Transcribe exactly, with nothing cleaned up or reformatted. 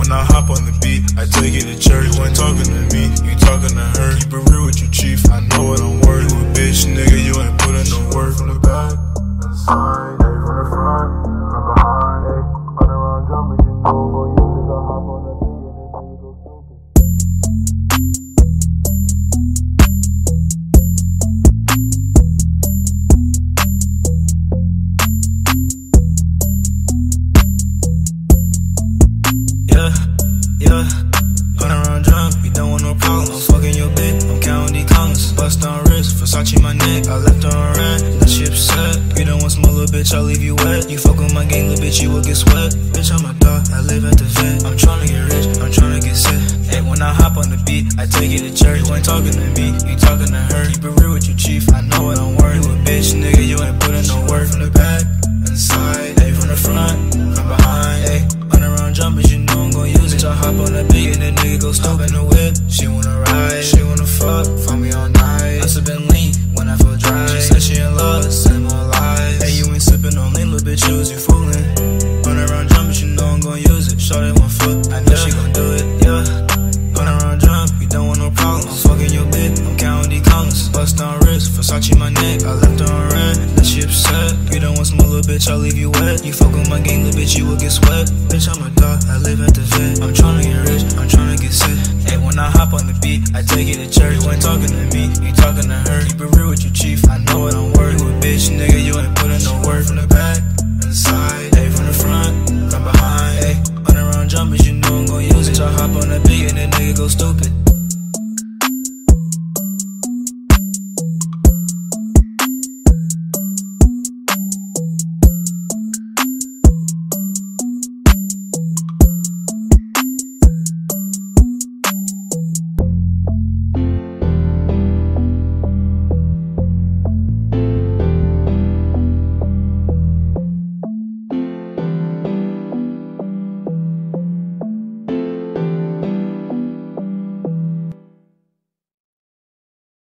when I hop on the beat, I take it to church. You ain't talking to me, you talking to her. Keep it real with you, chief, I know what I'm worth. You a bitch, nigga, you ain't putting no work. From the back, and the side, hey, from the front, from behind, hey. Run around jumping, you know I'm gon' use it. I hop on the beat and this nigga go stupid. Yeah, yeah, run around drunk, you don't want no problem. I'm fucking your bitch, I'm counting these commas. Bust on wrist, Versace my neck, I left her on red. Now she upset, you don't want small little bitch, I'll leave you wet. You fuck with my gang, little bitch, you will get sweat. Bitch, I'm a dog, I live at the vet. I'm tryna get rich, I'm tryna get set. Hey, when I hop on the beat, I take it to church. You ain't talking to me, you talking to her. Keep it real with you, chief, I know what I'm worth. You a bitch, nigga, you ain't putting no work. From the back, and the side, hey, from the front, from behind, hey. Run around jumping, you know I'm gon' use it. I hop on the beat and the nigga go stop in the whip. She wanna ride, she wanna fuck, fuck me all night. I sip and lean when I feel dry. She said she in love, send more lies. Hey, you ain't sippin' on lean, little bitch, you foolin'. Run around jumping, you know I'm gon' use it. Shorty one foot, I know she gon' do it, yeah. Run around drunk, you don't want no problem. I'm fucking your bitch, I'm counting these commas. Bust on wrist, Versace my neck, I left her on red. Now she upset, you don't want small little bitch, I'll leave you wet. You fuck with my gang, little bitch, you will get sweat. Bitch, I'm a dog, I live at the vet. I'm tryna get rich, I'm tryna get set. Hey, when I hop on the beat, I take it to church. You ain't talking to me, you talking to her. Keep it real with you, chief, I know what I'm worth. You a bitch, nigga, you ain't putting no work. From the back,